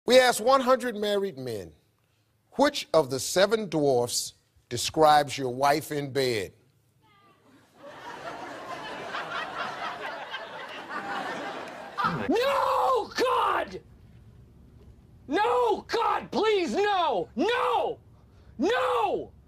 We asked 100 married men, which of the 7 dwarfs describes your wife in bed? No, God! No, God, please, no! No! No!